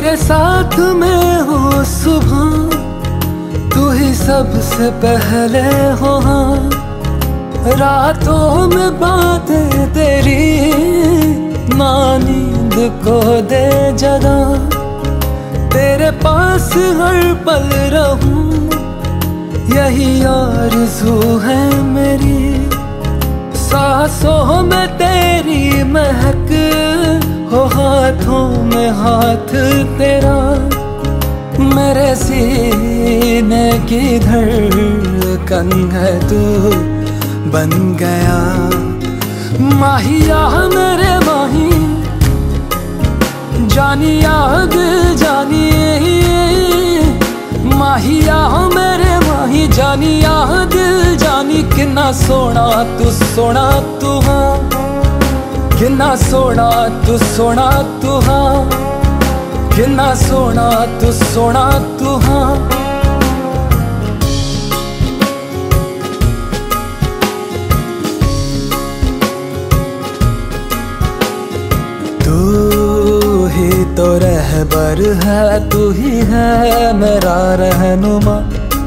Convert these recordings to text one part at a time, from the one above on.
तेरे साथ में हो सुबह, तू ही सबसे पहले हो। हाँ, रातों में बातें तेरी ना नींद को दे जगा। तेरे पास हर पल रहूं, यही आरज़ू है मेरी। सांसों में तेरी महक हो, हाथों में हाथ तेरा। मेरे सीने की धड़कन है तू बन गया। माहिया मेरे माही, जानिया दिल जानिए। माहिया मेरे माही, जानिया दिल जानी। कितना सोना तू सोना तू। हाँ, कितना सोना तू सोना तू। हाँ, कितना सोना तू सोना तू। हाँ, तू ही तो रहबर है, तू ही है मेरा रहनुमा।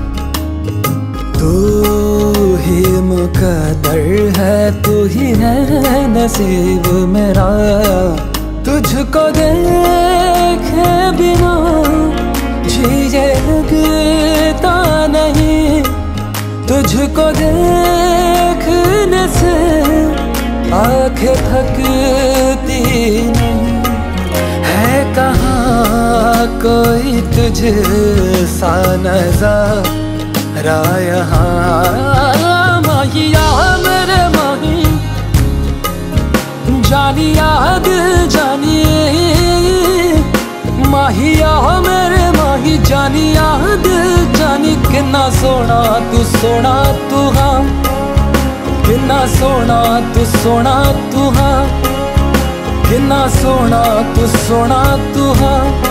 तू ही मुकद्दर है, तू ही है नसीब मेरा। तुझको देखे बिना जिए लगता नहीं, तुझको देखने से आंखें थकती नहीं। है कहाँ कोई तुझसा नज़ारा यहाँ। माहिया मेरे माही, जानिया दिल जानिए। माहिया मेरे माही, जानिया दिल जानी। कितना सोना तू सोना तू। हाँ, कितना सोना तू सोना तू। हाँ, कितना सोना तू सोना तू। हाँ,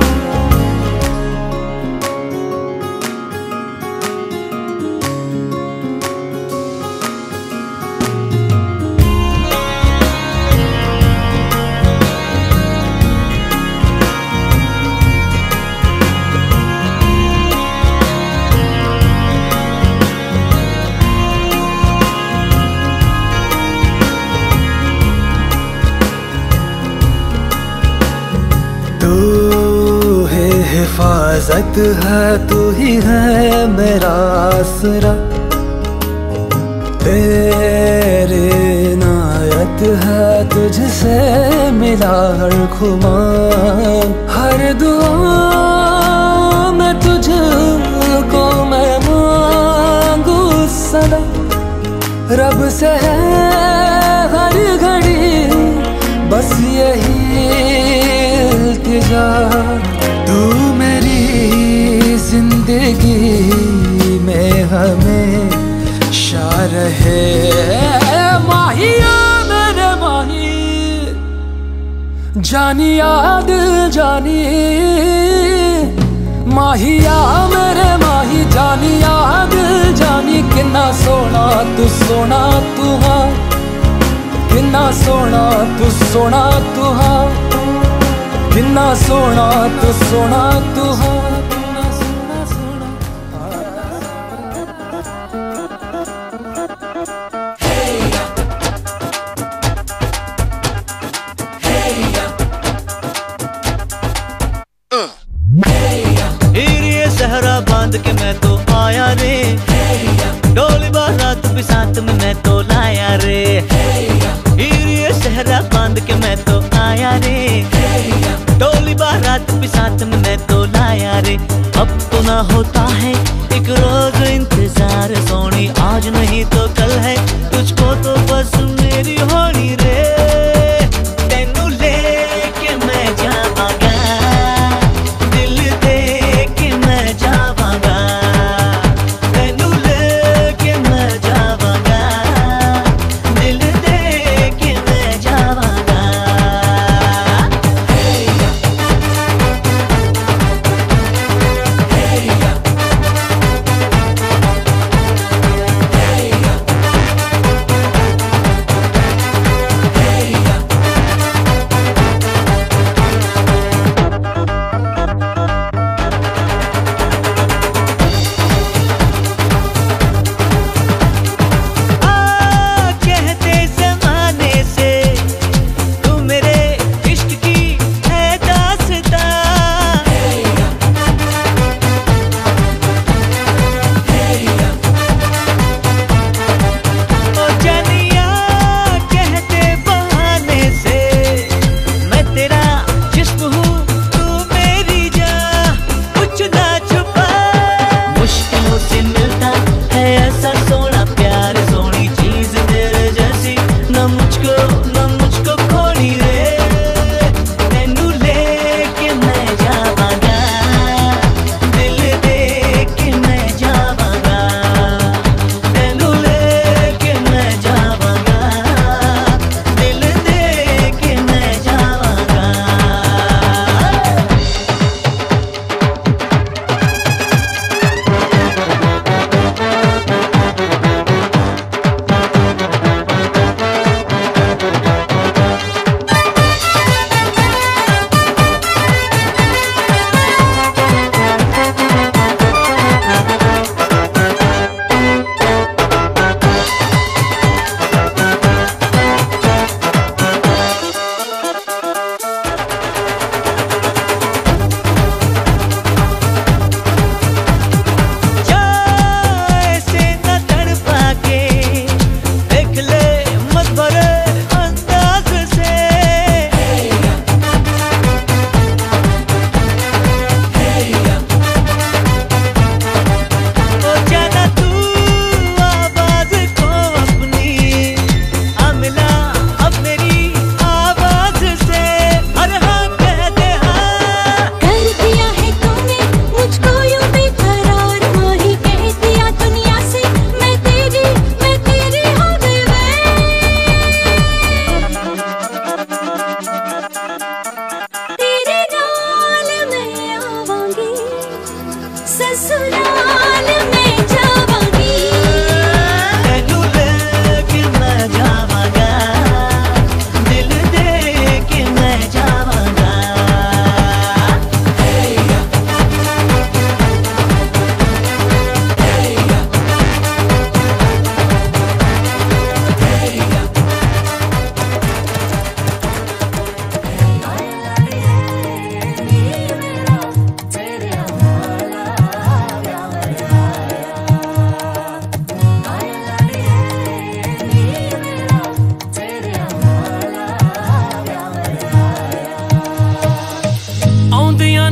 तू है हिफाजत है, तू ही है मेरा आसरा। तेरे इनायत है, तुझसे मिला हर खुमार। हर दुआ में तुझको मैं मांगू सदा। रब से है हर घड़ी बस यही इल्तिजा। तू मेरी जिंदगी में हमेशा रहे। माहिया मेरे माही, जानिया दिल जानी। माहिया मेरे माही, जानिया दिल जानी। कितना सोना तू सोना तू। हाँ, कितना सोना तू सोना तू। हाँ, कितना सोना तू सोना तू। हाँ, सहरा बांध के मैं तो आया रे। डोली बारात भी साथ में मैं तो लाया रे। ये सहरा बांध के मैं तो आया रे। डोली बारात भी साथ में मैं तो लाया रे। अब तो ना होता है एक रोज इंतजार सोनी, आज नहीं तो कल है तुझको तो बस मेरी होनी रे। तेनू लेके मैं जावांगा, दिल दे के मैं जावांगा। तेनू लेके मैं जावांगा, दिल दे के मैं जावांगा।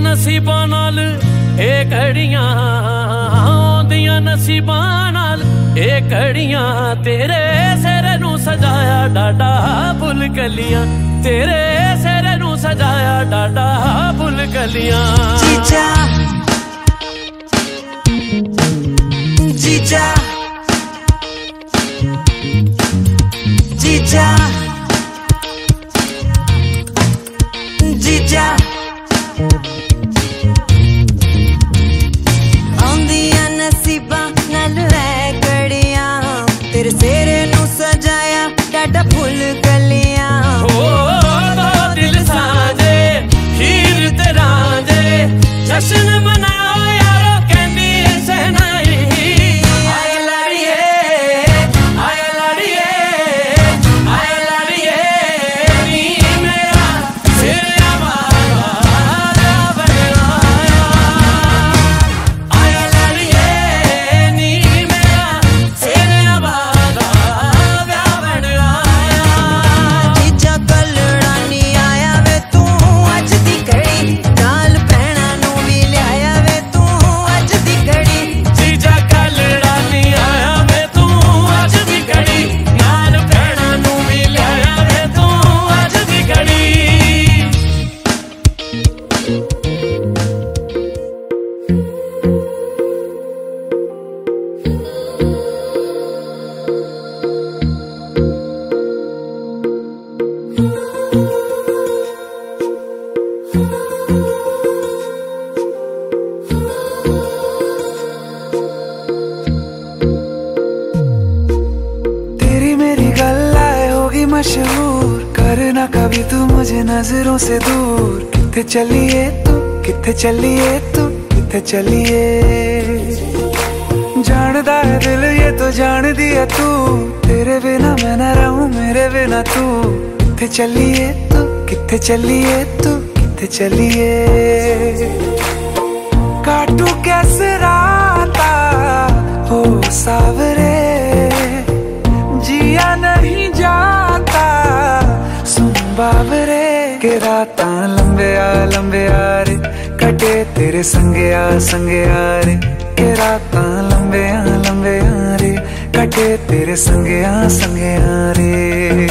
नसीबां नाल ए घड़ियां आउंदियां नसीबां नाल ए घड़ियां तेरे सिर नू सजाया डाडा फुल कलियां तेरे सिर नू सजाया डाडा फुल कलियां जीजा जीजा जीजा जीजा आउंदियां नसीबां नाल ऐ घड़ियां तेरे सिर नू सजाया डाडा फुल कलियां दो दिल साजे हीर ते रांझे जश्न मनाओ यारो कहंदी सहनाई आए लाड़िए आए लाड़िए आए लाड़िए नी मेरा सिर आवारा बनाया आए लाड़िए नी मेरा सिर आवारा बनाया जीजा कलड़ा नी आया वे तू अज दी घड़ी नाल भैणां नू भी लियाया वे तू अज दी घड़ी जीजा कलड़ा नी आया वे तू अज दी घड़ी नाल भैणां नू भी लियाया वे तू अज दी घड़ी तेरी मेरी गल्लाए होगी मशहूर करना कभी तू मुझे नजरों से दूर किथे चलिए तू किथे चलिए तू किथे चलिए जानदा है दिल ये तो जान दिया तू तेरे बिना मैं न रहूं मेरे बिना तू किथे चलिए तू किथे चलिए तू किथे चलिए काटू कैसे राता हो सावरे जिया नहीं जाता सुन बाबरे के रातां लंबे आ रे कटे तेरे संगे आ रे के रातां लंबे आ रे कटे तेरे संगे आ रे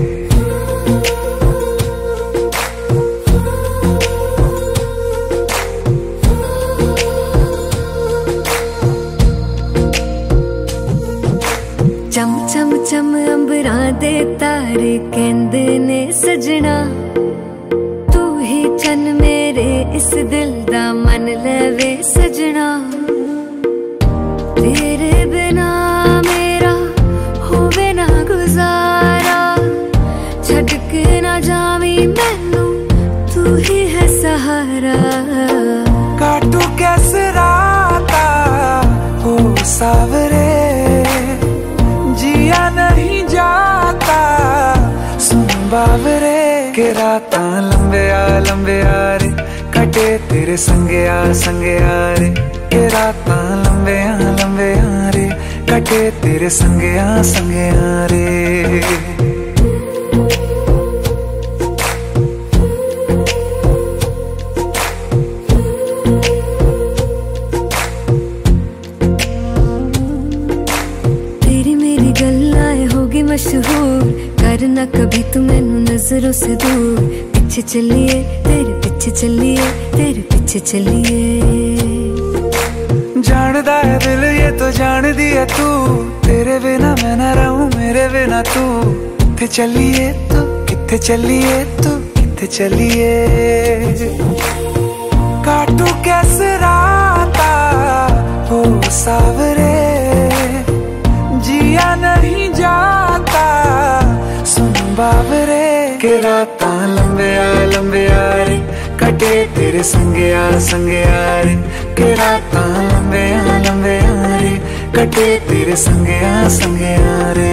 चम चम चम अंबरां दे तारे कहंदे ने सजना तू ही चन मेरे इस दिल दा मन लवे सजना तेरे बिना मेरा होवे ना गुजारा छड़ के ना जावी मैनू तू ही है सहारा काटू कैसे राता हो सावरे जिया नहीं जाता सुन बाबरे के रातां लंबे आ रे कटे तेरे संगे आ रे के रातां लंबे आ रे कटे तेरे संगे आ रे मशहूर करना कभी तू मैनू नजरों से दूर पीछे चलिए तेरे पीछे चलिए तेरे पीछे चलिए जानदा है दिल ये तो जान दिया तू तेरे बिना मैं न रहूं मेरे बिना तू किथे चलिए तू किथे चलिए तू किथे चलिए काटू कैसे राता हो सावरे जिया नहीं जाता सुन बाबरे के रातां लंबे आ रे कटे तेरे संगे आ रे के रातां लंबे आ रे कटे तेरे संगे आ रे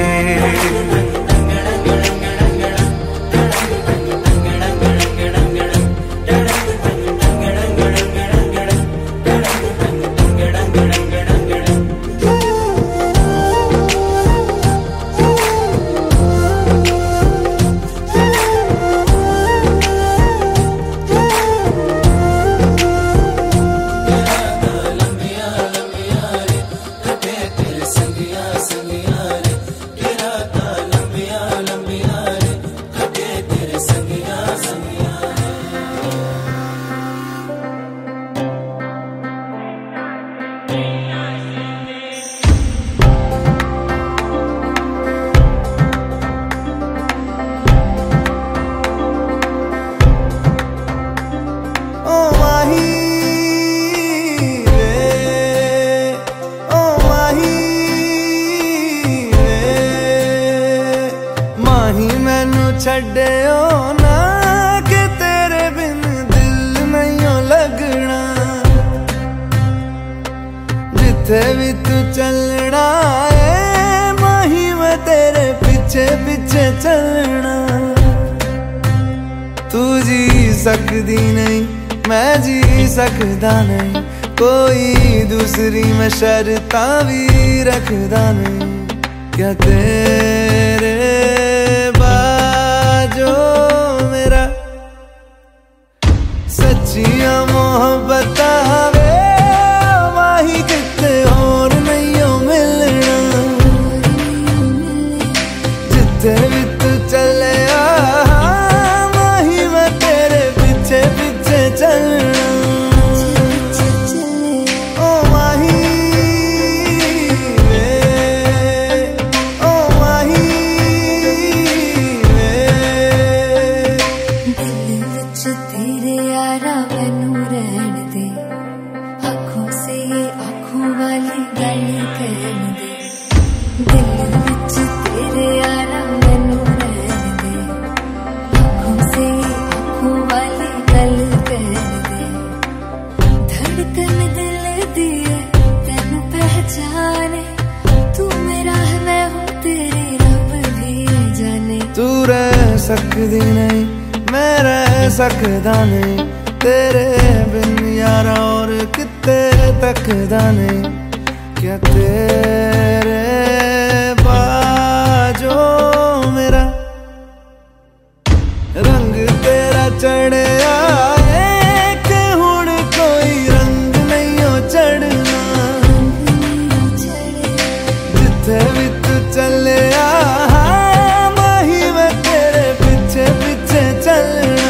चलना है माही, मैं तेरे पीछे पीछे चलना। तू जी सकदी नहीं मैं जी सकदा नहीं, कोई दूसरी मैं शर्तां भी रखदा नहीं। क्या तेरे बाजो मेरा सच्चियां मोहब्बत वे माही, किते होर नहीं मिलना। जिथे भी तू चले माही, मैं तेरे पीछे पीछे चलना। ओ माही वे, ओ माही वे। दिल विच तेरे यारा मैनू रहन दे, आँखों से आँखों वाली गल कहन दे। दिल विच तेरे यारा मैनू रहन दे, आँखों से आँखों वाली गल कहन दे। धड़कन दिल दी तेन पहचाने, तू मेरा है मैं हूँ तेरी, रब भी जाने। तू रह सकदी नहीं मैं रह सकदा नहीं, तेरे बिन यारा और किते तकदा नहीं। क्या तेरे बाजो मेरा रंग तेरा चढ़िया है, कि हुण कोई रंग नहीं हो चढ़ना। जिथे भी तू चले माही, मैं तेरे पीछे पीछे चलना।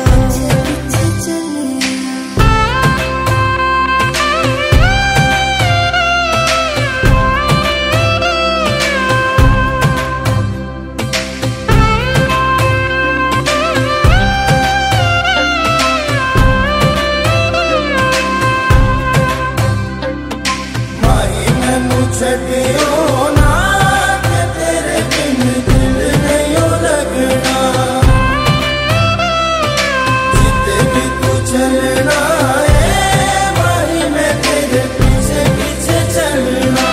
छड़ियो ना कि तेरे बिन दिल नहीं लगना। जिते भी तू चलना है माही, मैं तेरे पीछे पीछे चलना।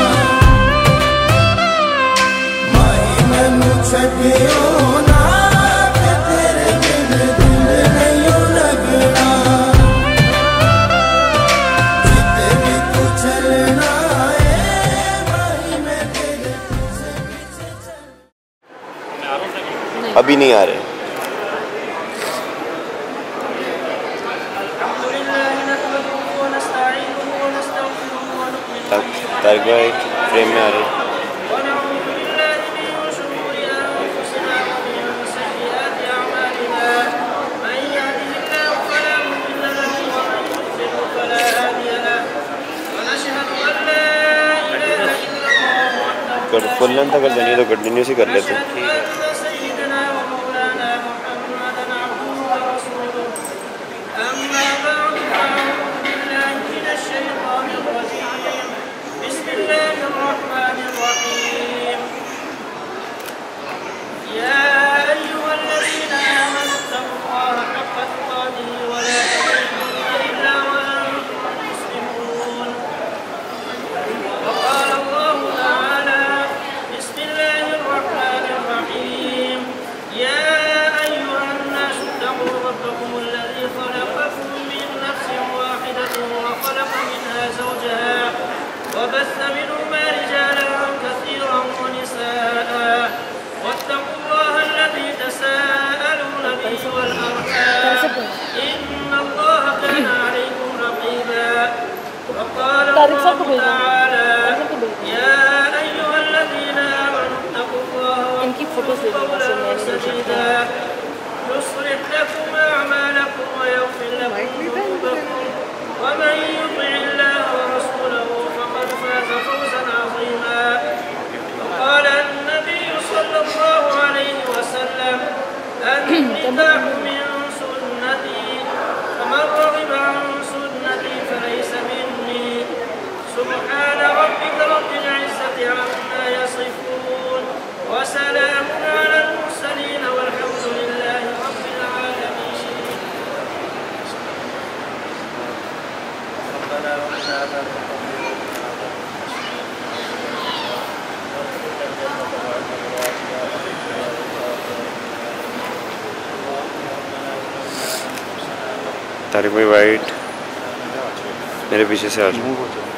माही मैनू छड़ियो ना कि तेरे बिन दिल नहीं लगना। जिते भी तू चलना अभी नहीं आ रहे। तारिक भाई फ्रेम में आ रहे। फुल लेंथ अगर जानी तो कंटिन्यूस ही कर लेते। وبث منهما رجالا كثيرا ونساء واتقوا الله الذي تساءلون به والأرحام إن الله كان عليكم رقيبا. وقال الله تعالى يا أيها الذين آمنوا اتقوا الله وقولوا قولا سديدا يصلح لكم أعمالكم ويغفر لكم ذنوبكم ومن يطع الله ورسوله فقد فاز فوزا عظيما. وقال النبي صلى الله عليه وسلم النكاح من سنتي فمن رغب عن سنتي فليس مني. سبحان ربك رب العزة عما يصفون وسلام على المرسلين والحمد لله رب العالمين. ربنا وقنا عذاب النار. तारिक भाई वाइट मेरे पीछे से आ जाओ।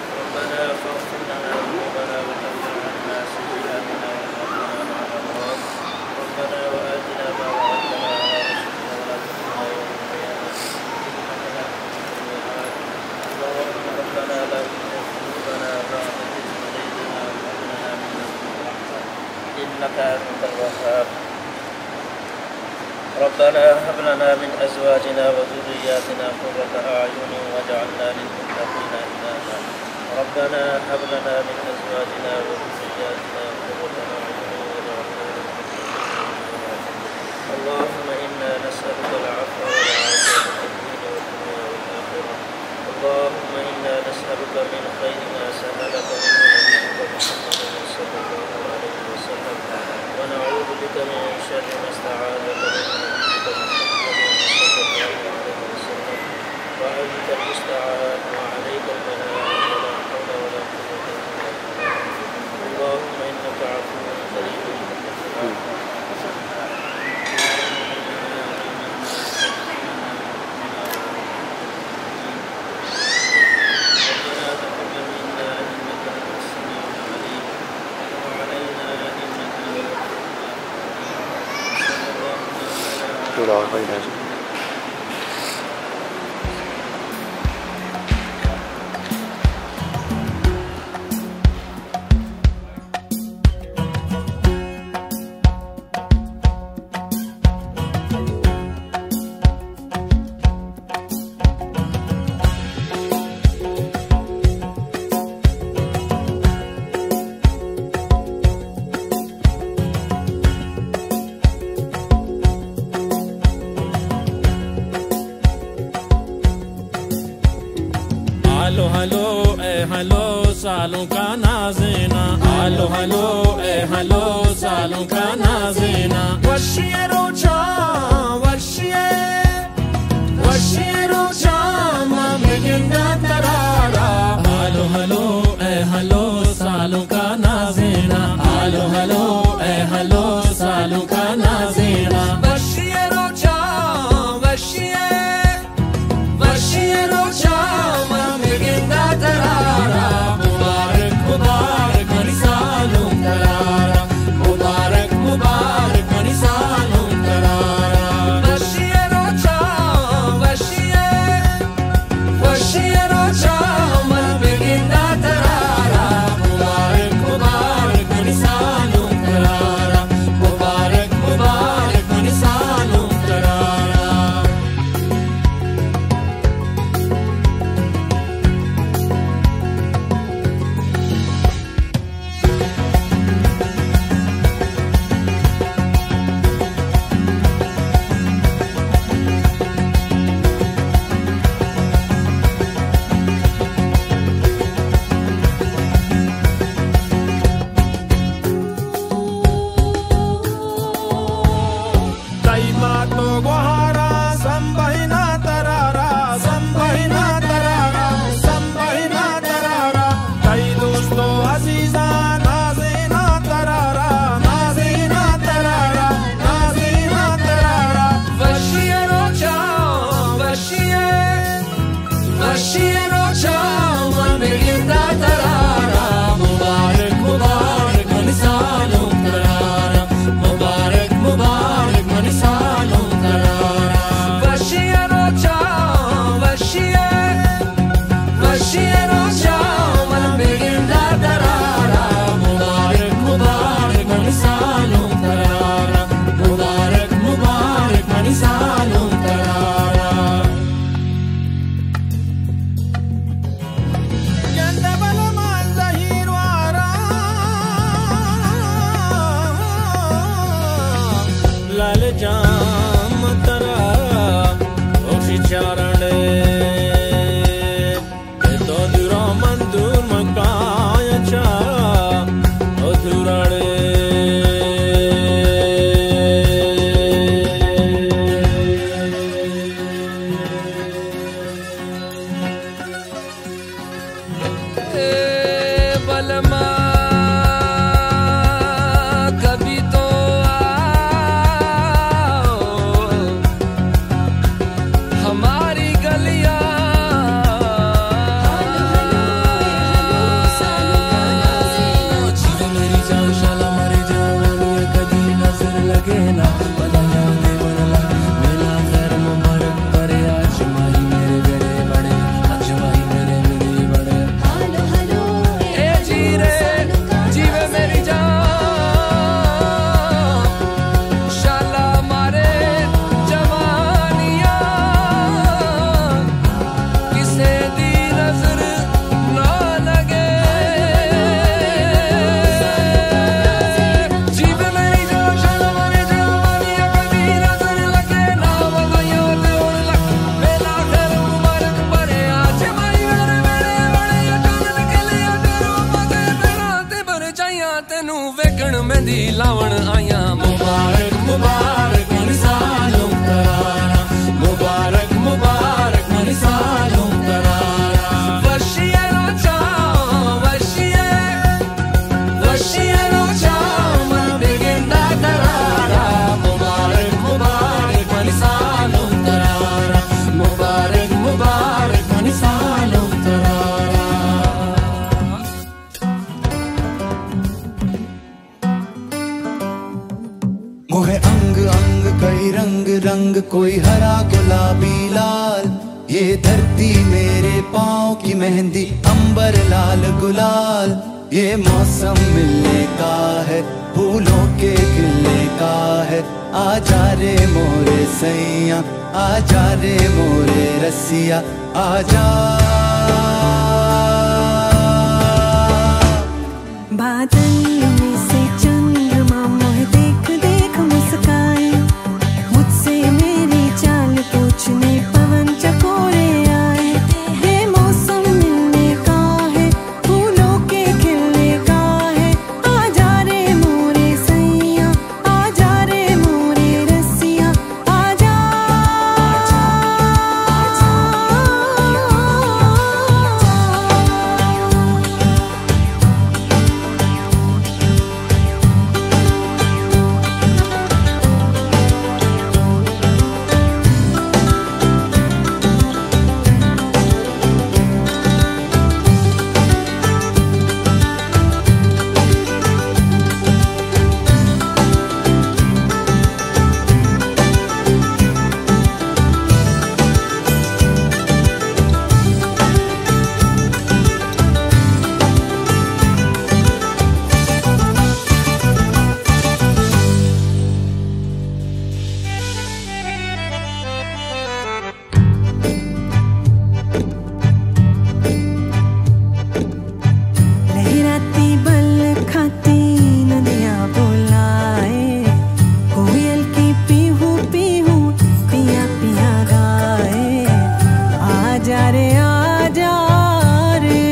ربنا هب لنا من أزواجنا وذرياتنا قرة أعين واجعلنا للمتقين إماما ربنا هب لنا من أزواجنا وذرياتنا قرة أعين واجعلنا للمتقين إماما اللهم إنا نسألك العفو والعافية في الدين والدنيا والآخرة اللهم إنا نسألك من خير ما سألك منه نبيك محمد صلى الله عليه وسلم ونعوذ بك من شر ما استعاذك منه نبيك محمد صلى الله عليه وسلم وأنت المستعان وعليك البلاء ولا حول ولا قوة إلا بالله اللهم إنك عفو كريم सालों का नाज़ेना हालो हालो ए हालो सालों का नाज़ेना वशिए रोचा वशिए रोचा ममिगंदा तरारा हालो हालो ए हालो सालों का नाज़ेना हालो हालो ए हालो सालों का नाज़ेना वशिए रोचा वशिए रोचा ममिगंदा तरारा हमारी गली धरती मेरे पाँव की मेहंदी, अंबर लाल गुलाल। ये मौसम मिलने का है, फूलों के खिलने का है। आजा रे मोरे सैया, आजा रे मोरे रसिया, आजा। बादल में से चंद्रमा मोहे देख देख मुस्काए, मुझसे मेरी चाल पूछने पवन चकोरे आए। ये मौसम मिलने का है, फूलों के खिलने का है। आजा रे मोरे सैया, आजा रे मोरे रसिया, आजा। लहराती बल खाती नदियाँ बुलाए, कोयल की पीहू पीहू पिया पिया गाए। आजा रे आजा रे,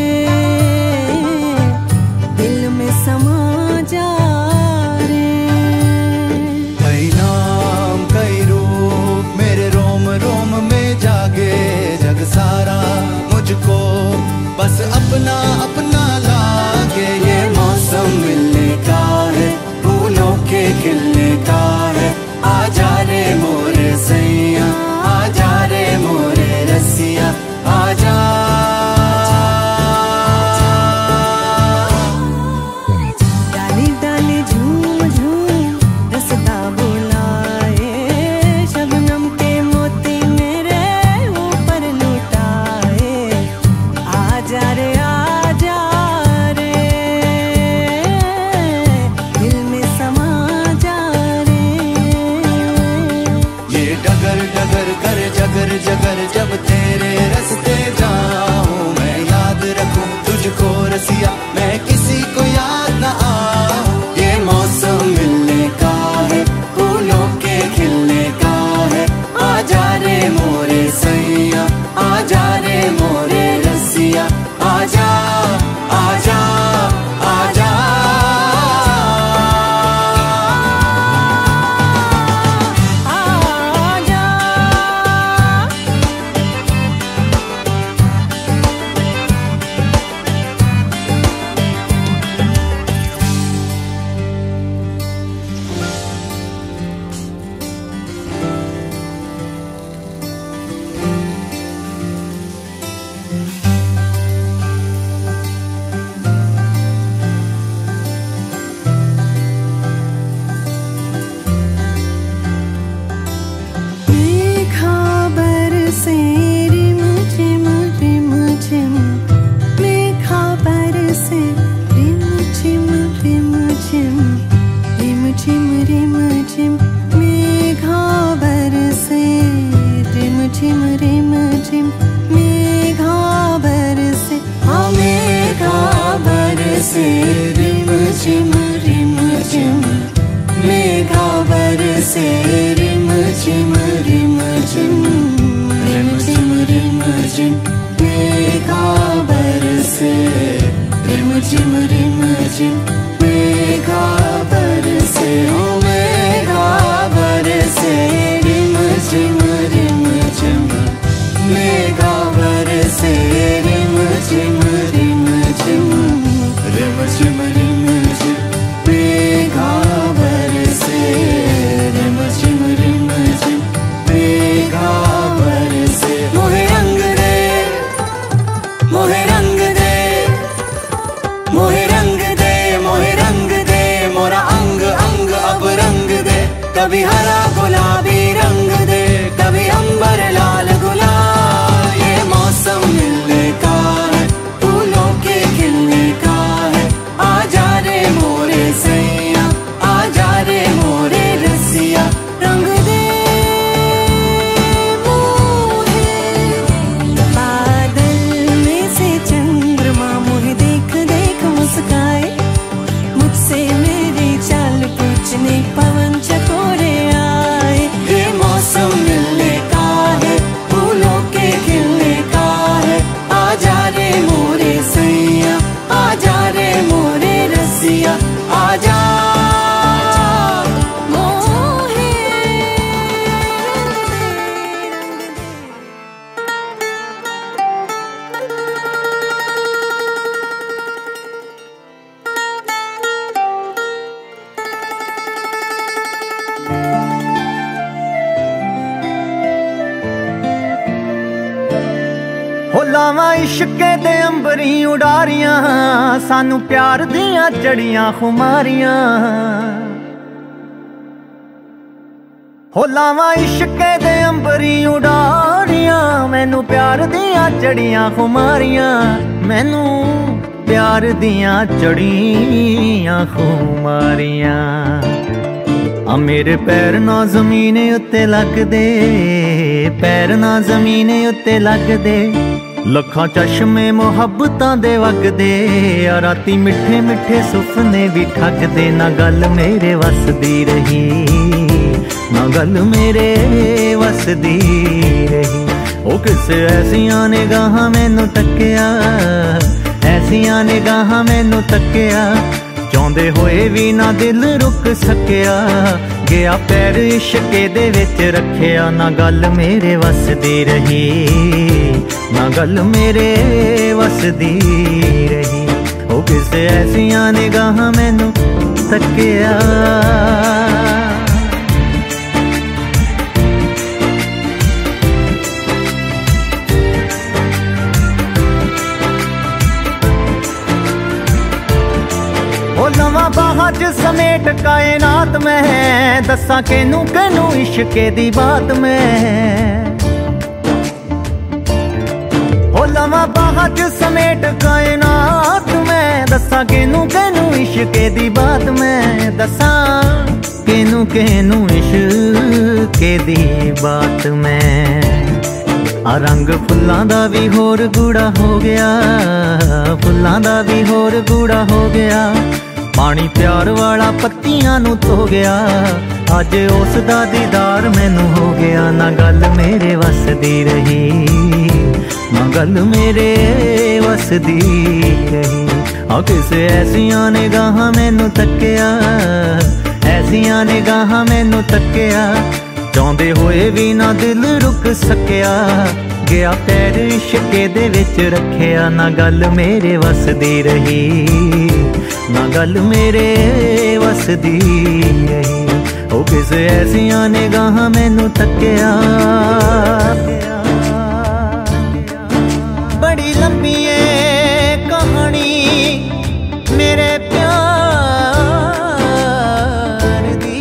दिल में समा जा रे। कई नाम कई रूप मेरे रोम रोम में जागे, जग सारा मुझको बस अपना अपना लागे। ये मौसम मिलने का है, फूलों के खिलने का है। आजा रे मोरे सैया, आजा रे मोरे रसिया, आजा। डाली डाली झूम झूम रसदा बुलाए, शबनम के मोती मेरे ऊपर लुटाए। आजा रे आजा रे, दिल में समा जा रे। ये डगर डगर कर जगर जगर, जब तेरे रास्ते जाऊं मैं याद रखूं तुझको रसिया, मैं किसी को याद न आऊं। ये मौसम मिलने का है, फूलों के खिलने का है। आजा रे मोरे सैया, आजा रे मोरे रसिया, आजा आजा आजा। रिम झिम मेघा बरसे, रिम झिम रिम झिम रिम झिम रिम झिम मेघा बरसे, रिम झिम मेघा बरसे। ओ मेघा बरसे, रिम झिम मेघा बरसे, रिम झिम रिम झिम मेघा बरसे, रिम झिम मेघा बरसे। मोहे रंग दे, मोहे रंग दे, मोहे रंग दे, मोहे रंग दे, मोरा अंग अंग अब रंग दे। कभी हरा गुलाबी रंग दे, कभी अंबर लाल गुलाल। ये हो लावां इश्के दे अंबरी उडारियां सानू प्यार दियां चढ़ियां खुमारियां हो लावां इश्के दे अंबरी उडारियां मैनू प्यार दियां चढ़ियां खुमारियां मैनू प्यार दियां चढ़ियां खुमारियां आ मेरे पैर ना जमीन उत्ते लगदे पैर ना जमीन उत्ते लगदे लखां चश्मे मुहब्बतां दे वगदे आ राती मिठे मिठे सुपने भी ठगदे ना गल मेरे वसदी रही ना गल मेरे वसदी रही ओ किसे ऐसियां निगाहां मैनू तक्किया ऐसियां निगाहां मैनू तक्किया चाहुंदे होए भी ना दिल रुक सकिया गया पैर इश्के दे विच रखिया ना गल मेरे वसदी रही ना गल मेरे वसदी रही ओ किसे ऐसियां निगाहां मैनू तक्किया लवां बाहां च समेट कायनात में दसा केनू केनू इश्के दी बात में ओ लवां बाहां च समेट कायनात में दसा केनू केनू इश्के दी बात में दसा केनू केनू इश्के दी बात में आ रंग फुल्लां दा भी होर गूड़ा हो गया फुल्लां दा भी होर गूड़ा हो गया पानी प्यार वाला पत्तियां नू धो गया अज उस दा दीदार मैनू हो गया ना गल मेरे वसदी रही ना गल मेरे वसदी रही आ किसे ऐसियां निगाहां मैनू तक्किया ऐसियां निगाहां मैनू तक्किया चाहुंदे होए भी ना दिल रुक सकिया गया पैर इश्के दे विच रखिया ना गल मेरे वसदी रही ना गल मेरे वसदी रही ओ किसे ऐसियां निगाहां मैनू तक्किया बड़ी लंबी है कहानी मेरे प्यार दी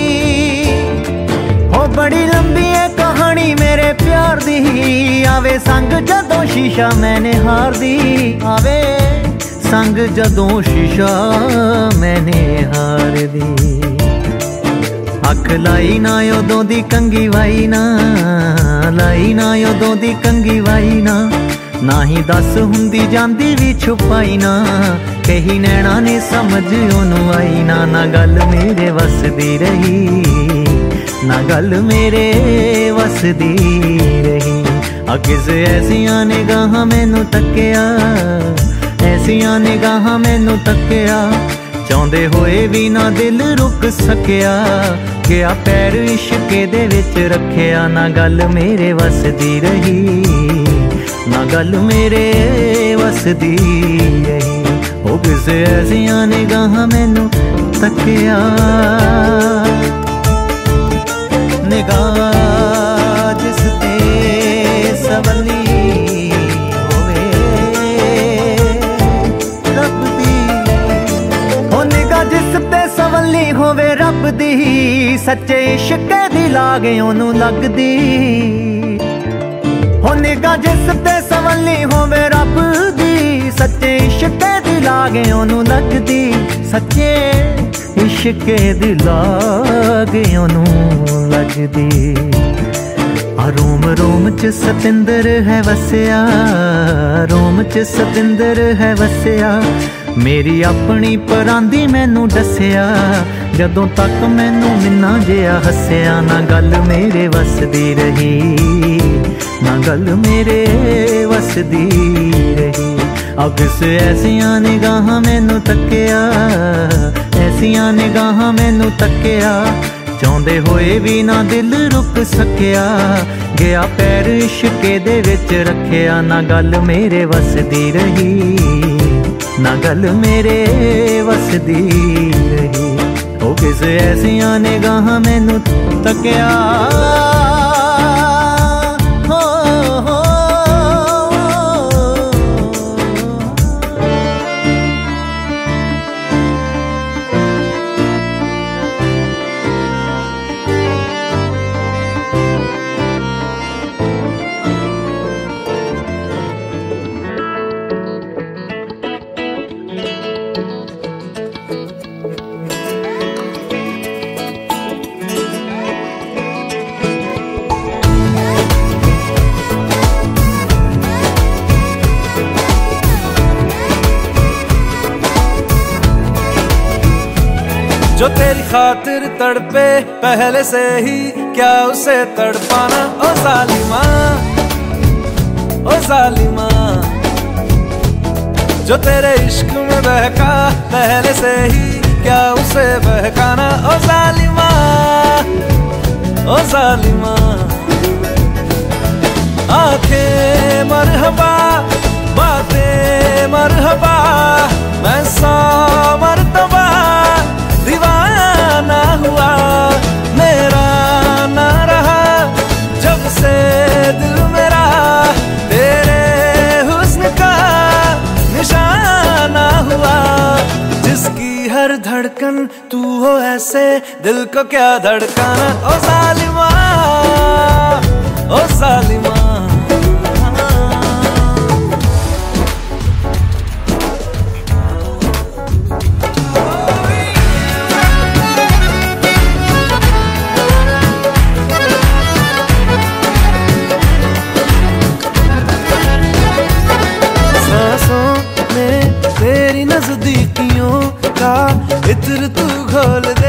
हो बड़ी लंबी है कहानी मेरे प्यार दी आवे संग जदों शीशा मैंने हार दी आवे संग जदों शीशा मैंने हार दी अख लाई ना उदों दी कंगी वाई ना लाई ना उदों दी कंगी वाई ना ही दस हुंदी जांदी भी छुपाई ना कही नैना ने समझ ओनू आई ना गल मेरे वसदी रही ना गल मेरे वसदी रही आ किसे ऐसियां निगाहां मैनू तक्किया ऐसियां निगाहां मैनू तक्किया चाहुंदे होए भी ना दिल रुक सकिया गया पैर इश्के दे विच रखिया ना गल मेरे वसदी रही ना गल मेरे वसदी रही ओ किसे ऐसियां निगाहां मैनू तक्किया निगाह जिस ते सवली सवली होवे रब दी सच्चे इश्के दी लागे ओनू लगदी हो निगाह जिस ते सवली होवे रब दी सच्चे इश्के दी लागे ओनू लगदी सच्चे इश्के दी लागे ओनू लगदी आ रोम रोम च सतिंदर है वसिया रोम च सतिंदर है वसिया मेरी अपनी परांदी मैनू दसिया जदों तक मैनू मिन्ना जिहा हसिया ना गल मेरे वसदी रही ना गल मेरे वसदी रही अब किसे ऐसियां निगाहां मैनू तक्किया ऐसियां निगाहां मैनू तक्किया चाहुंदे होए भी ना दिल रुक सकिया गया पैर इश्के दे विच रखिया ना गल मेरे वसदी रही ना गल मेरे वसदी रही ओ किसे ऐसियां निगाहां मैनू तक्किया हो जो तेरी खातिर तड़पे पहले से ही क्या उसे तड़पाना। ओ जालिमा, ओ जालिमा, जो तेरे इश्क में बहका पहले से ही क्या उसे बहकाना। ओ जालिमा, ओ जालिमा, आंखें मरहबा बातें मरहबा, मैं 100 मरतबा दीवाना हुआ। मेरा ना रहा जब से दिल मेरा तेरे हुस्न का निशाना हुआ। जिसकी हर धड़कन तू हो ऐसे दिल को क्या धड़काना। ओ जालिमा, ओ जालिमा, तेरी नजदीकियों का इत्र तू घोल दे,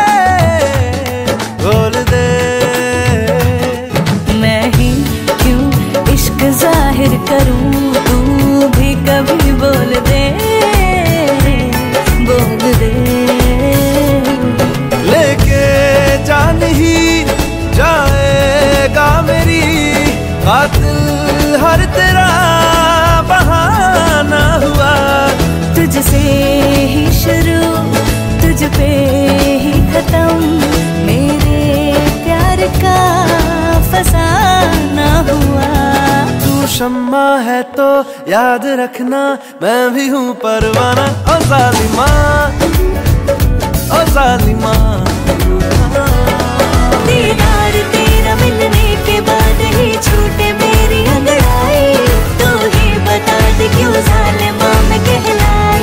घोल दे। मैं ही क्यों इश्क जाहिर करूं, तू भी कभी बोल दे, बोल दे। लेके जान ही जाएगा मेरी कातिल हर तेरा बहाना हुआ। तुझसे ही शुरू तुझ पे ही खत्म, मेरे प्यार का फसाना हुआ। तू शम्मा है तो याद रखना मैं भी हूँ परवाना। ओ जालिमा, ओ जालिमा, दीदार तेरा मिलने के बाद ही छूटे मेरी अंगड़ाई। तू ही बता दे क्यों जालिमा मैं कहलाई।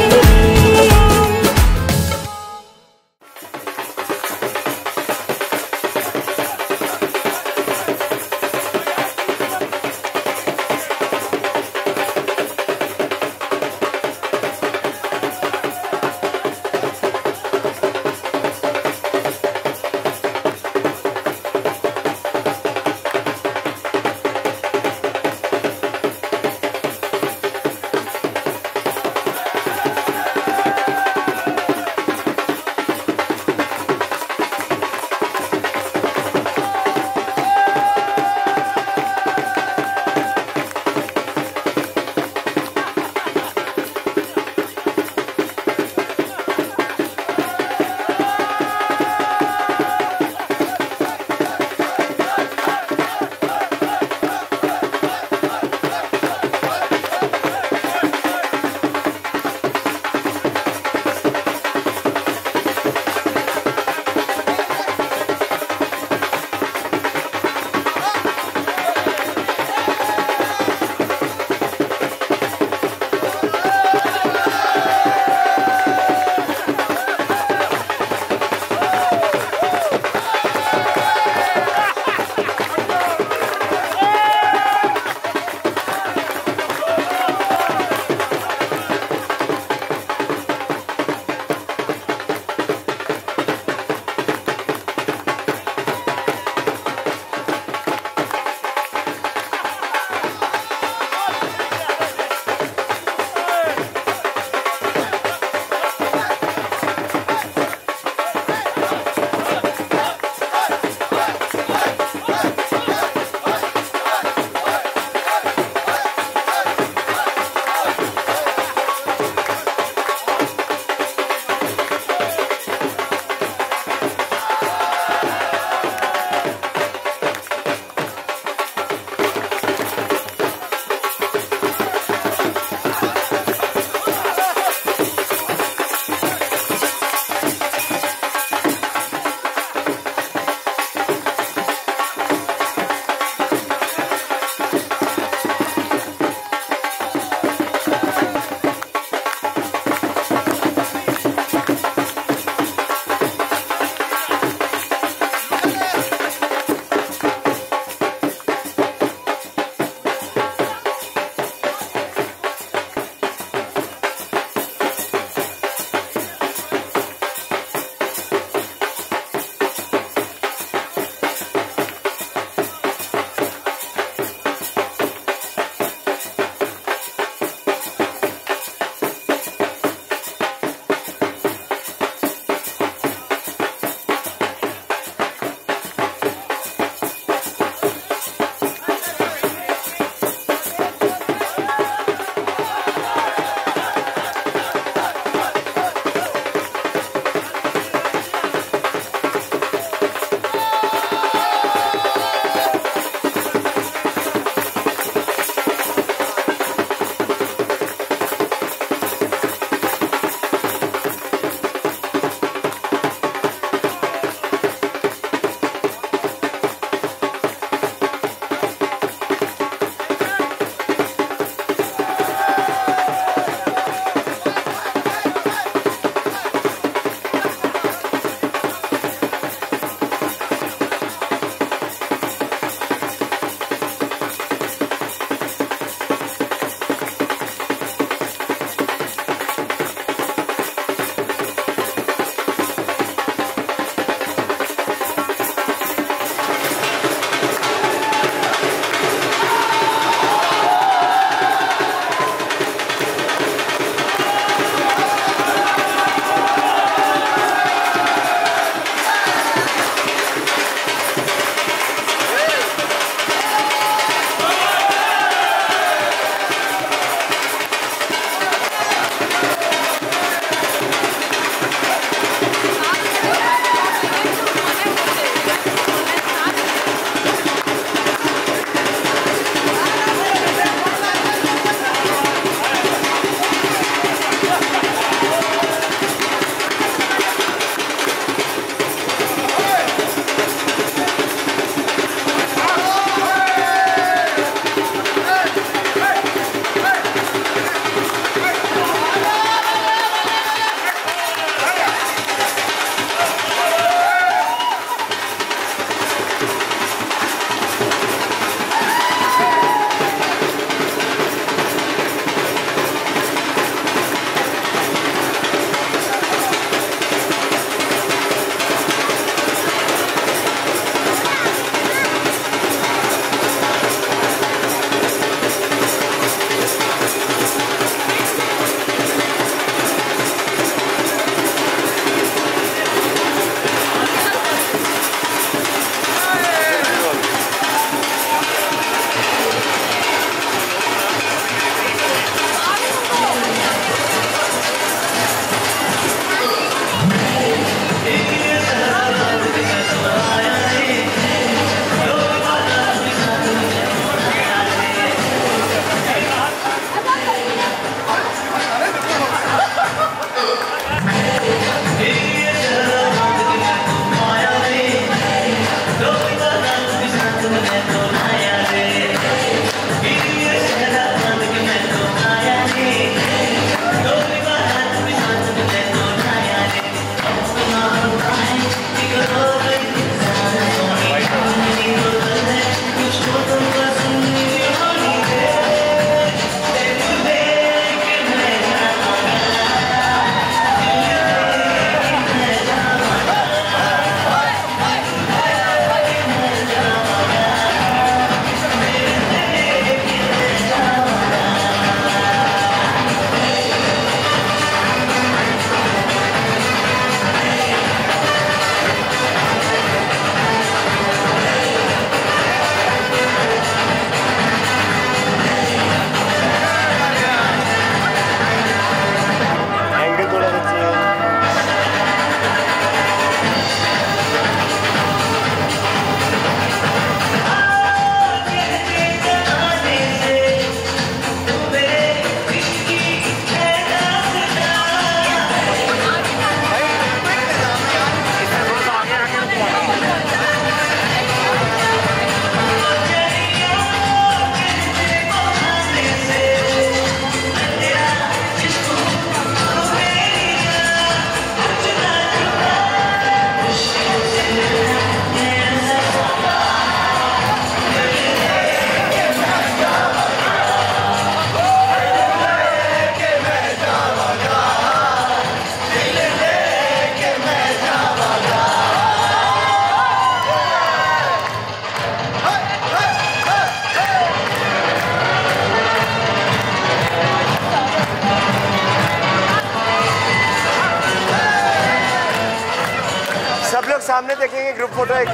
सामने देखेंगे ग्रुप फोटो एक।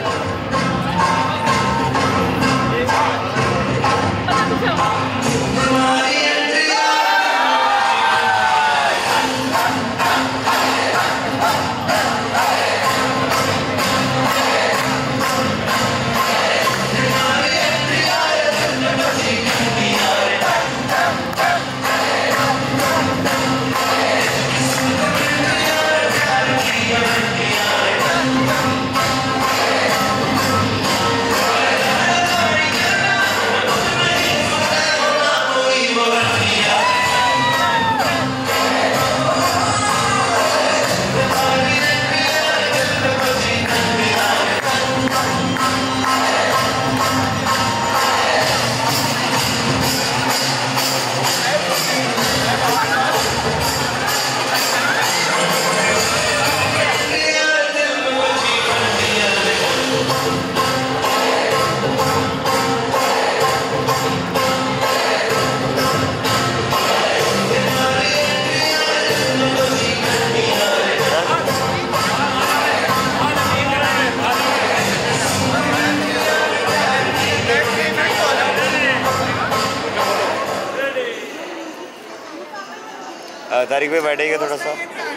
तारीख पे बैठेगा थोड़ा सा।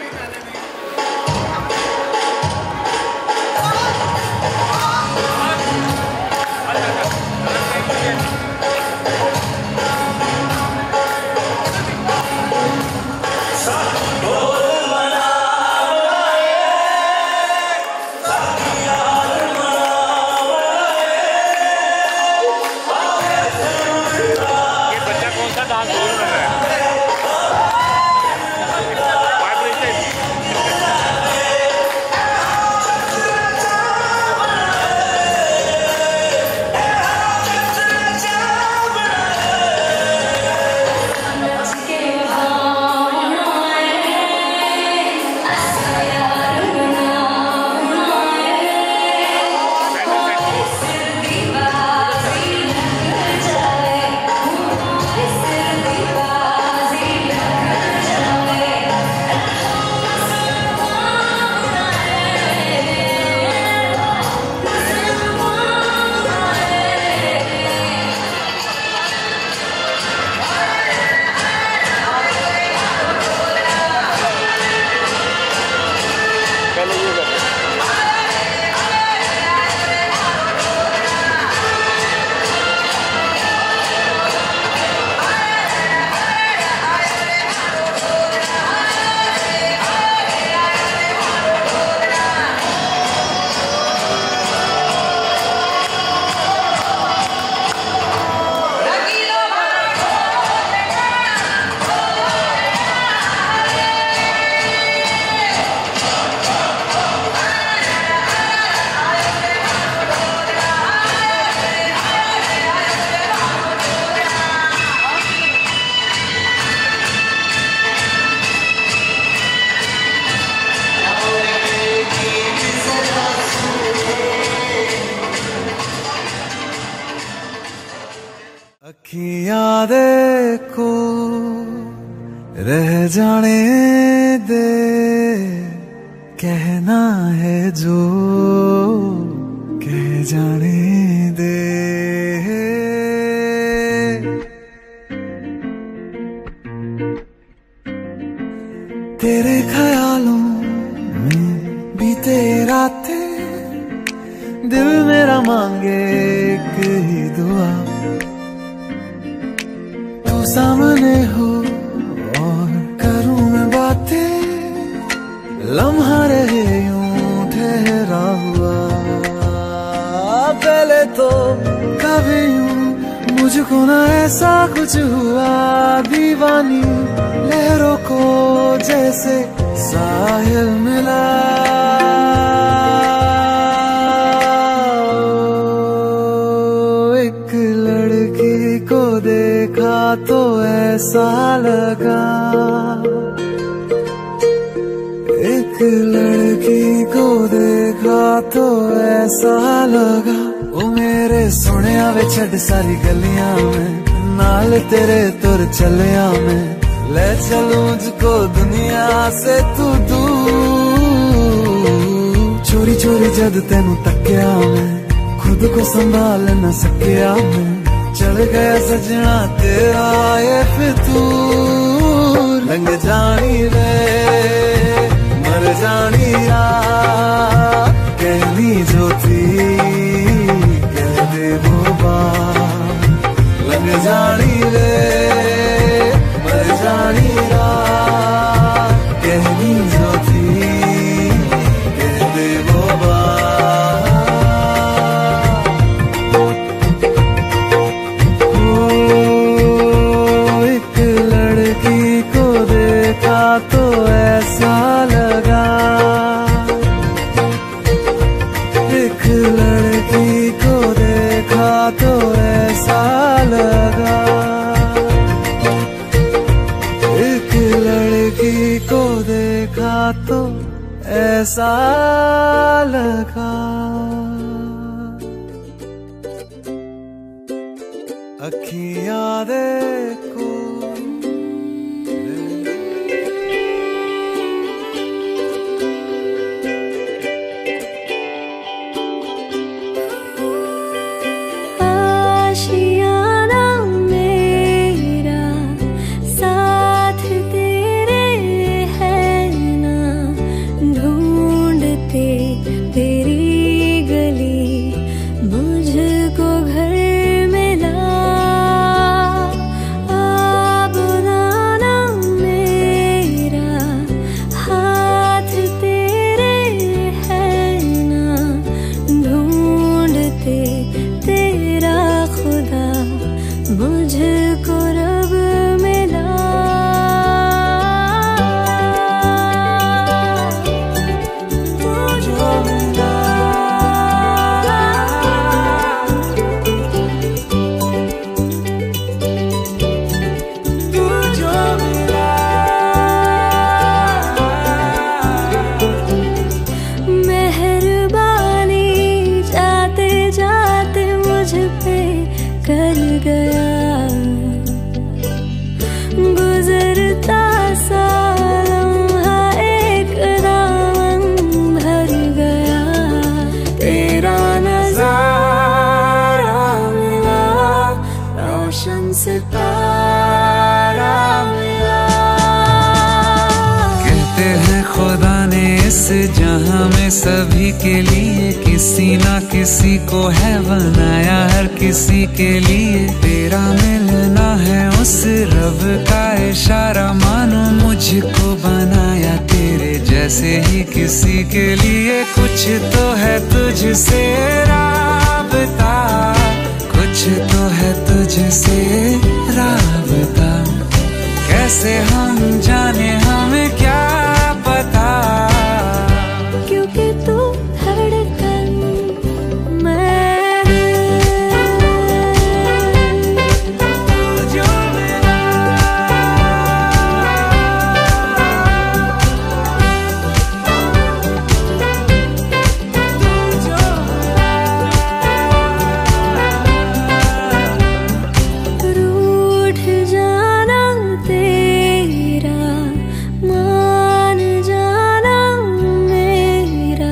ये बच्चा कौन सा डांस कर रहा है? अखियां देखो रह जाने दे, कहना है जो कह जाने दे। तेरे ख्यालों में बीते रातें, दिल मेरा मांगे एक ही दुआ, तू सामने हो और करूं मैं बातें, लम्हा रहे यूं ठहरा हुआ। पहले तो कभी यूं मुझको ना ऐसा कुछ हुआ, दीवानी लहरों को जैसे साहिल मिला। एक लड़की को देखा तो ऐसा लगा, एक लड़की को देखा तो ऐसा लगा। ओ मेरे सोनिया वे छड़ सारी गलियां में, नाल तेरे तुर चलिया में, ले चलूं तुझको दुनिया से तू दूर। चोरी चोरी जद तेनू तक्या मैं खुद को संभाल न सकिया मैं चढ़ गया सजना तेरा ये फितूर लंघ जानी रे मर जानी कहनी जो थी कह दे वो बात लंघ जानी रे मर जानी कहनी जो थी कह दे वो बात एक लड़की को देखा तो ऐसा लगा एक लड़की को देखा तो ऐसा लगा एक लड़की को देखा तो ऐसा लगा अखियां देखो आशियाना मेरा साथ तेरे है ना ढूंढते तेरी गली मुझको घर मिला अब नाना मेरा हाथ तेरे है ना ढूंढते तेरा खुदा मुझको रब मिला तुझको मिला तुझको मिला मेहरबानी जाते जाते मुझ पे कर गया गुजरता सा लम्हा एक दामन भर गया तेरा नजारा मिला रोशन सितारा मिला कहते हैं खुदा ने इस जहां में सभी के लिए किसी ना किसी को है बनाया हर किसी के लिए तेरा मिलना है उस रब का इशारा मानो मुझको बनाया तेरे जैसे ही किसी के लिए कुछ तो है तुझसे राबता कुछ तो है तुझसे राबता कैसे हम जाने हमें क्या पता क्योंकि तू धड़कन मैं जो मिला रूठ जाना तेरा मान जाना मेरा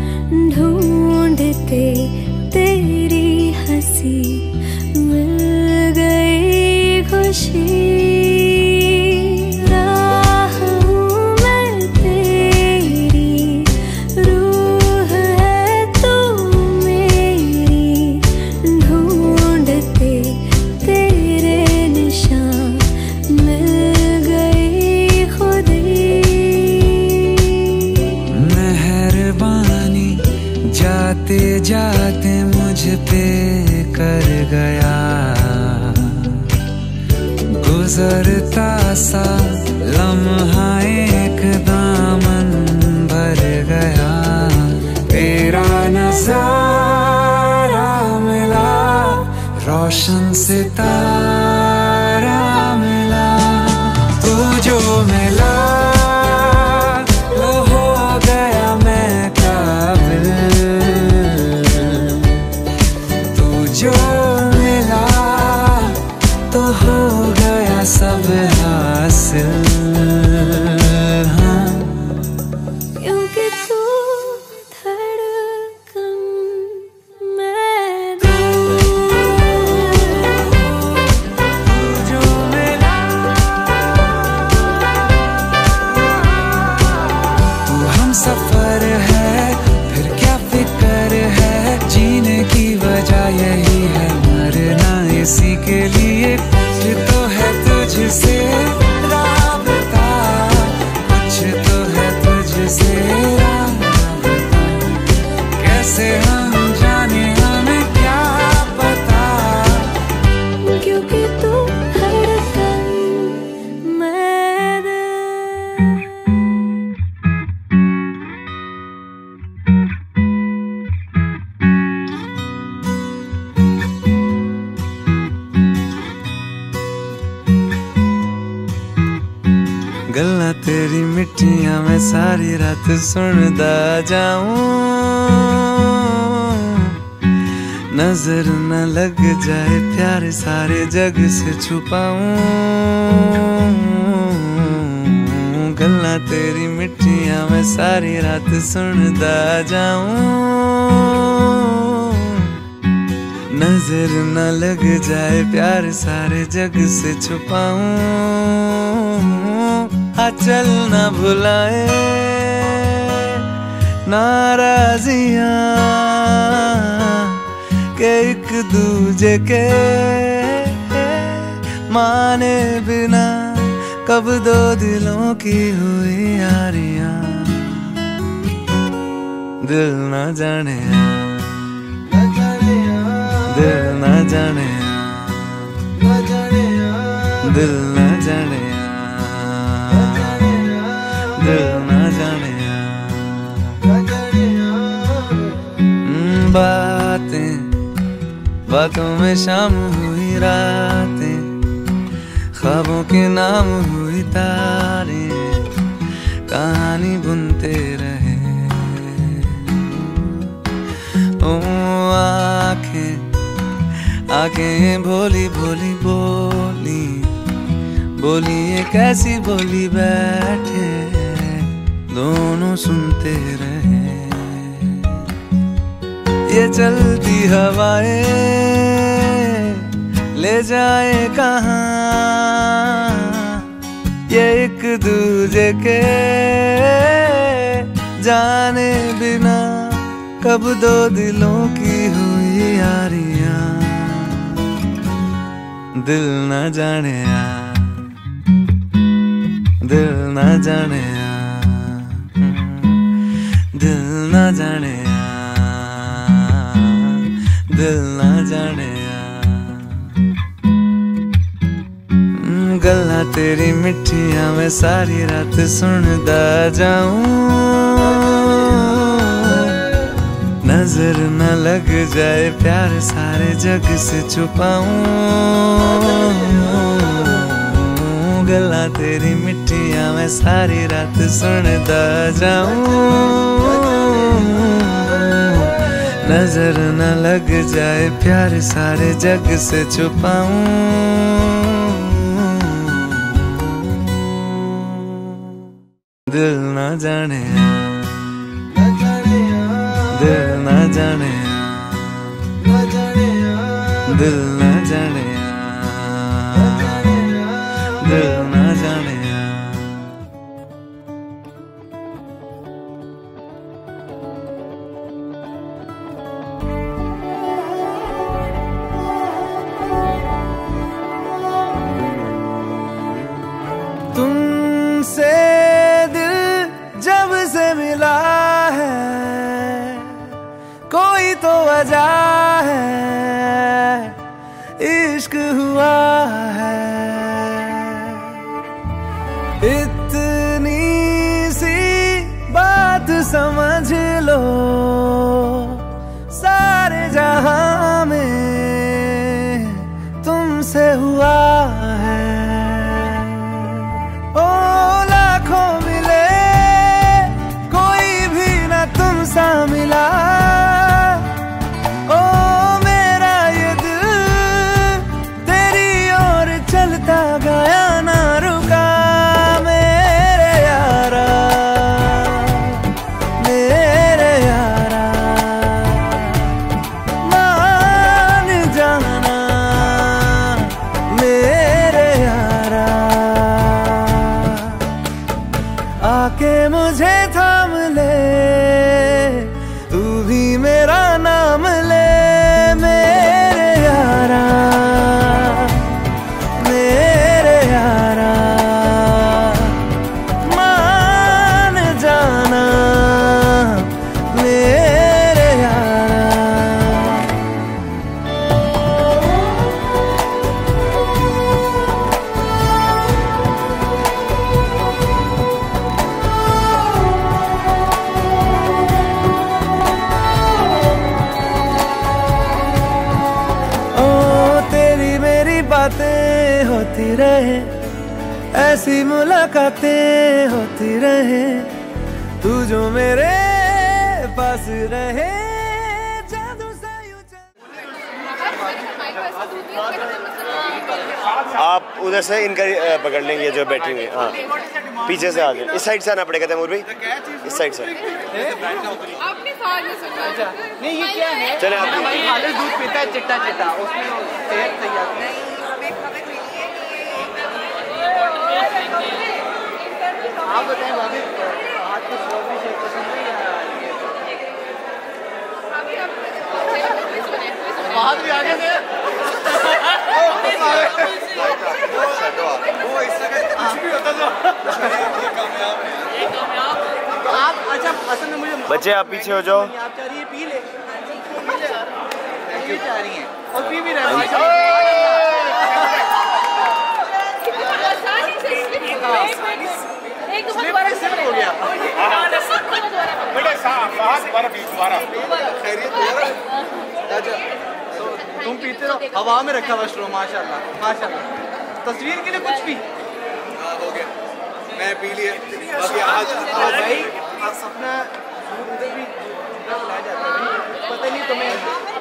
ढूंढते तेरी हंसी मिल गई खुशी राह हूँ मैं तेरी रूह है तू मेरी ढूंढते तेरे निशान मिल गई खुदी मेहरबानी जाते जाते मुझ पे कर गया गुजरता सा लम्हा एक दामन भर गया तेरा नजारा मिला रोशन सितारा मिला तू जो मिला वो हो गया मैं काबिल तू जो मिला तो हो गया सब हासिल हाँ क्योंकि तू धड़कन गल्ला तेरी मिठियां मैं सारी रात सुनदा जाऊं, नजर न लग जाए प्यार सारे जग से छुपाऊं। गल्ला तेरी मिठियां मैं सारी रात सुनदा जाऊं, नजर न लग जाए प्यार सारे जग से छुपाऊं। चल न भुलाए नाराजियां के एक दूजे के माने बिना कब दो दिलों की हुई यारियां। दिल न जाने दिल न जाने दिल न जाने दिल न जाने। बातें बातों में शाम हुई रातें, ख्वाबों के नाम हुई तारें, कहानी बुनते रहे। ओ आंखें आंखें भोली भोली बोली बोली ये कैसी बोली बैठे दोनों सुनते रहे। ये चलती हवाएं ले जाए कहाँ, ये एक दूजे के जाने बिना कब दो दिलों की हुई यारियां। दिल न जाने दिल न जाने दिल न जाने दिल न जाने। गल्ला तेरी मिठियां मैं सारी रात सुनदा जाऊं, नजर न लग जाए प्यार सारे जग से छुपाऊं। गल्ला तेरी मिठियां मैं सारी रात सुनदा जाऊं, नजर न लग जाए प्यार सारे जग से छुपाऊं। दिल न जाने दिल न जाने दिल न जाने दिल न जाने। तुमसे दिल जब से मिला है कोई तो वजह है, इश्क हुआ है। इतनी सी बात समझ लो सारे जहां में तुमसे हुआ है। ओ लाखों मिले कोई भी ना तुम सा मिला, ओ मेरा ये दिल तेरी ओर चलता गया ना रुका। मेरे यारा मेरे यारा ऐसी मुलाकातें होती रहे, तू जो मेरे पास रहे। आप उधर से इनका पकड़ लेंगे जो बैठे हुए। हाँ पीछे से आ जाए, इस साइड से आना पड़ेगा तैमूर भाई, इस साइड से। नहीं ये क्या है? चले आप खालिद दूध पीता है चिट्टा चिट्टा, उसमें सेहत सही आती है। आप बताएं भाभी, हाथ की स्ट्रॉबेरी शेक पसंद है या बाहर भी आगे से वो इस तरह का कुछ भी होता था। आप अच्छा असल में मुझे बच्चे आप पीछे हो जाओ। आप चाह रही है पी ले, ये चाह रही हैं और पी भी रहे हैं। हो गया तुम पीते रहो, हवा में रखा हुआ स्ट्रो। माशाल्लाह माशाल्लाह, तस्वीर के लिए कुछ भी हो गया। मैं पी लिया भाई, अपना उधर भी बुलाया जाता है, पता नहीं तुम्हें।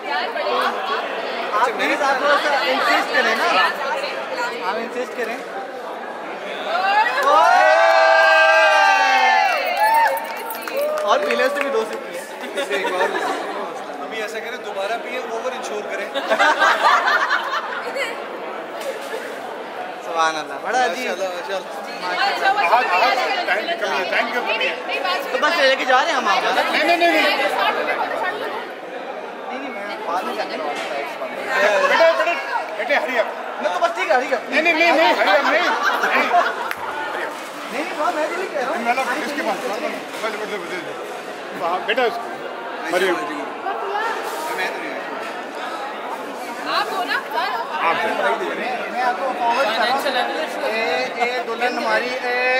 आप प्लीज आप थोड़ा सा इंसिस्ट करें ना, आप इंसिस्ट करें। और पीले से भी 2 से पिए। अभी ऐसा करें, दोबारा पिए, ओवर इंश्योर करें। सुभान अल्लाह, बड़ा अजीब। तो बस लेके जा रहे हैं हम। नहीं बाद में जाने बेटे हरी अप। मैं तो बस ठीक है हरी अप। नहीं हरी अप नहीं मैं भी कह रहा हूँ। मैं इसके पास बेटा हरी अप आप हो ना, मैं आपको फॉरवर्ड कर रहा हूँ। ए दुल्हन हमारी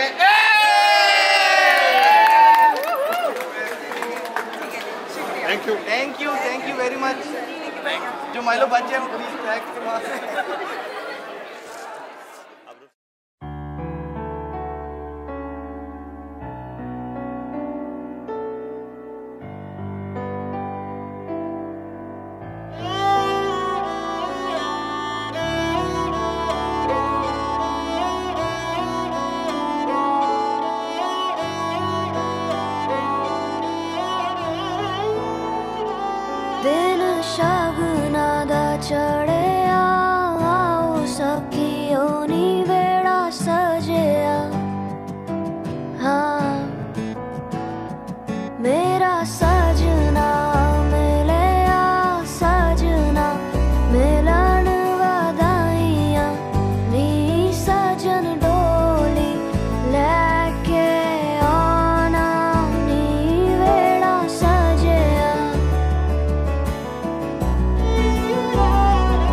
थैंक यू वेरी मच। जो माइलो बच्चे हम प्लीज टैक्स के पास। दिन शगुना दा चढ़िया, आओ सखियो नी वेड़ा सजिया। हाँ मेरा सजना मिलिया, सजना मिलन वधाइयां नी, सजन डोली लैके आना नी वेड़ा सजिया।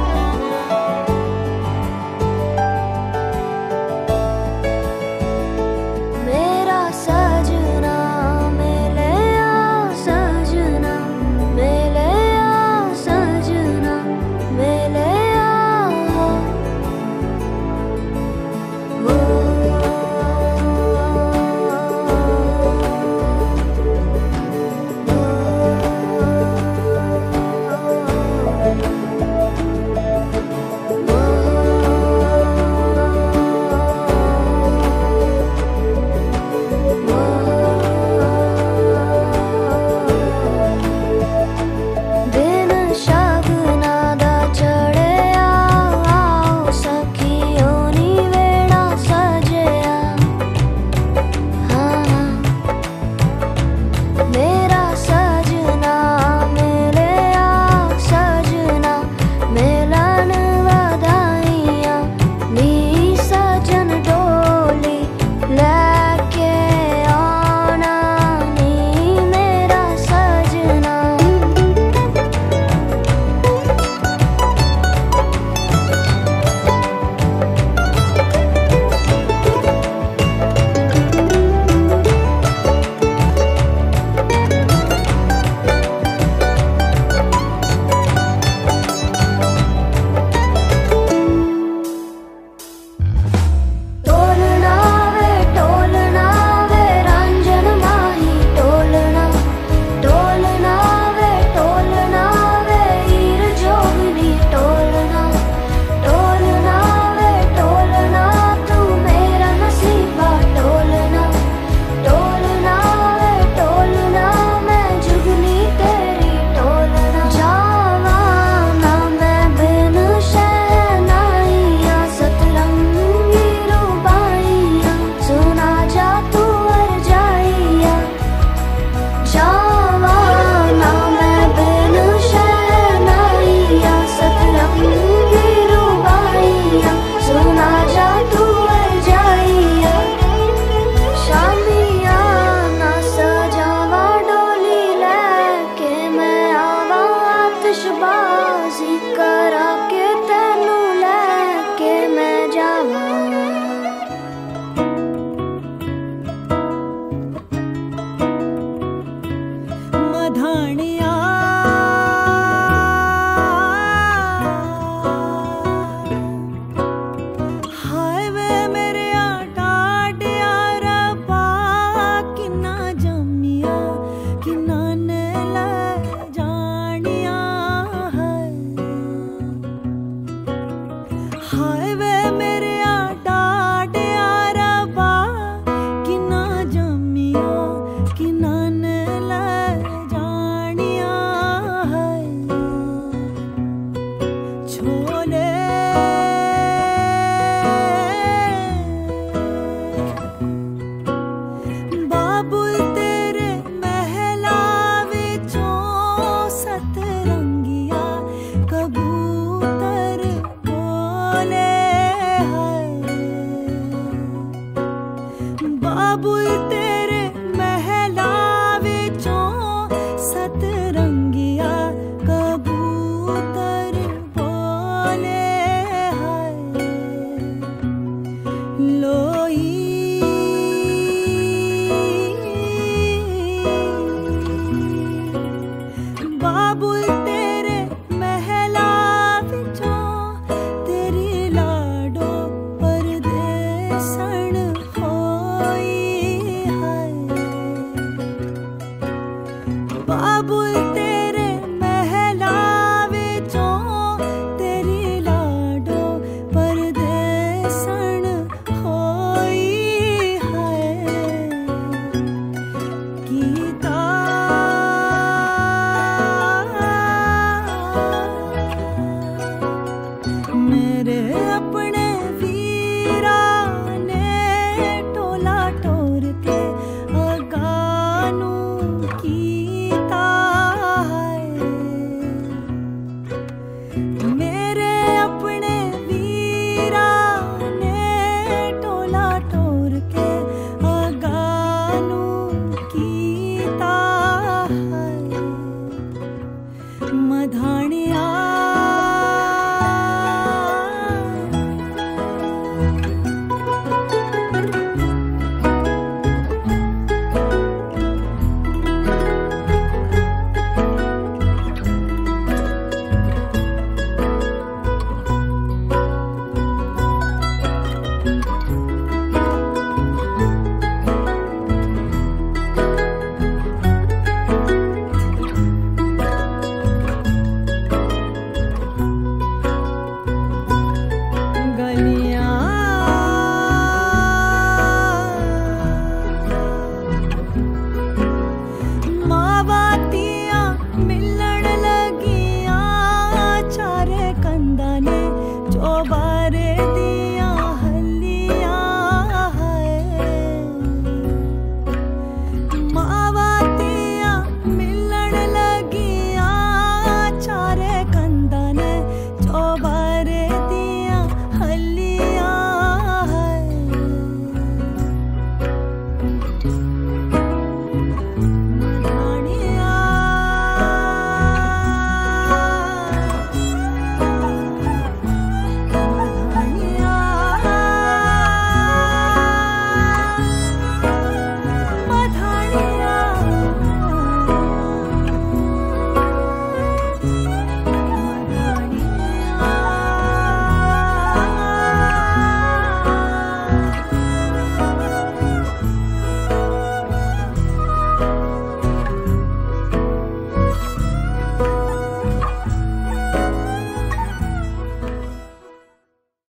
काबुल तेरे